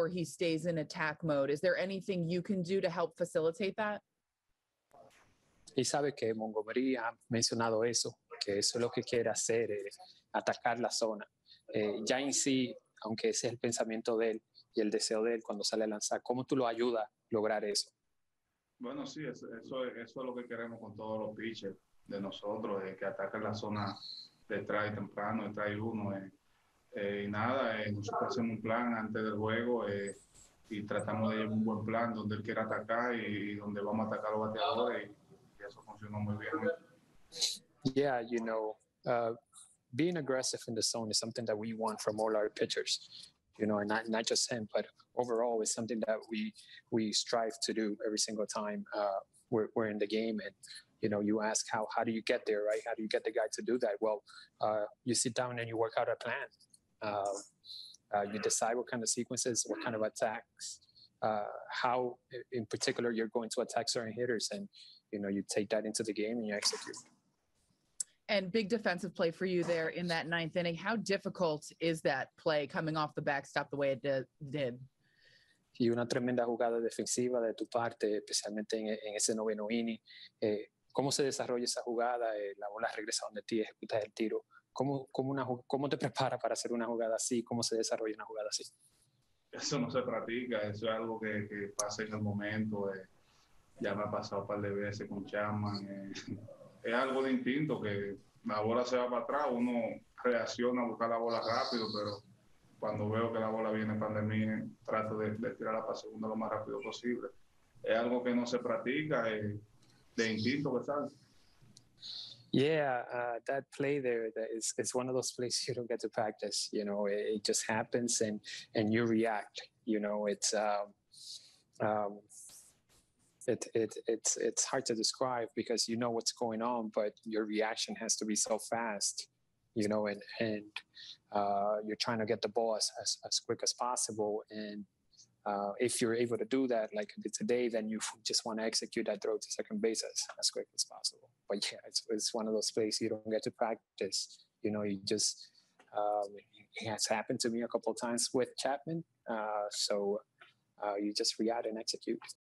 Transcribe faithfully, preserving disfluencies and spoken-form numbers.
where he stays in attack mode. Is there anything you can do to help facilitate that? Y sabe que Montgomery ha mencionado eso, que eso es lo que quiere hacer, eh, atacar la zona. Eh, ya en sí, aunque ese es el pensamiento de él y el deseo de él cuando sale a lanzar, ¿cómo tú lo ayudas a lograr eso? Bueno, sí, eso, eso, eso es lo que queremos con todos los pitchers de nosotros, eh, que ataquen la zona detrás y temprano, detrás y uno. Eh, eh, y nada, eh, nosotros hacemos un plan antes del juego eh, y tratamos de llevar un buen plan donde él quiera atacar y, y donde vamos a atacar a los bateadores y, y eso funcionó muy bien. Yeah, you know, uh, being aggressive in the zone is something that we want from all our pitchers. You know, and not, not just him, but overall, it's something that we we strive to do every single time uh, we're, we're in the game. And you know, you ask how how do you get there, right? How do you get the guy to do that? Well, uh, you sit down and you work out a plan. Uh, uh, you decide what kind of sequences, what kind of attacks, uh, how in particular you're going to attack certain hitters, and you know, you take that into the game and you execute. And big defensive play for you there in that ninth inning. How difficult is that play coming off the backstop the way it did? Y una tremenda jugada defensiva de tu parte, especialmente en, en ese noveno inning. Eh, ¿Cómo se desarrolla esa jugada? Eh, la bola regresa donde ti, ejecutas el tiro. ¿Cómo, cómo, una, ¿Cómo te preparas para hacer una jugada así? ¿Cómo se desarrolla una jugada así? Eso no se practica, eso es algo que, que pasa en el momento. Eh, ya me ha pasado un par de veces con Chapman. Eh, es algo de instinto, que la bola se va para atrás, uno reacciona a buscar la bola rápido, pero cuando veo que la bola viene para de mí, trato de, de tirarla para segunda lo más rápido posible. Es algo que no se practica, eh, de instinto que sale. Yeah, uh, that play there that is it's one of those plays you don't get to practice. You know, it, it just happens and and you react. You know, it's um, um, it it it's it's hard to describe because you know what's going on, but your reaction has to be so fast. You know, and and uh, you're trying to get the ball as as, as quick as possible. And uh, if you're able to do that, like I did today, then you just want to execute that throw to second base as, as quick as possible. But yeah, it's, it's one of those plays you don't get to practice. You know, you just, um, it has happened to me a couple of times with Chapman. Uh, so uh, you just react and execute.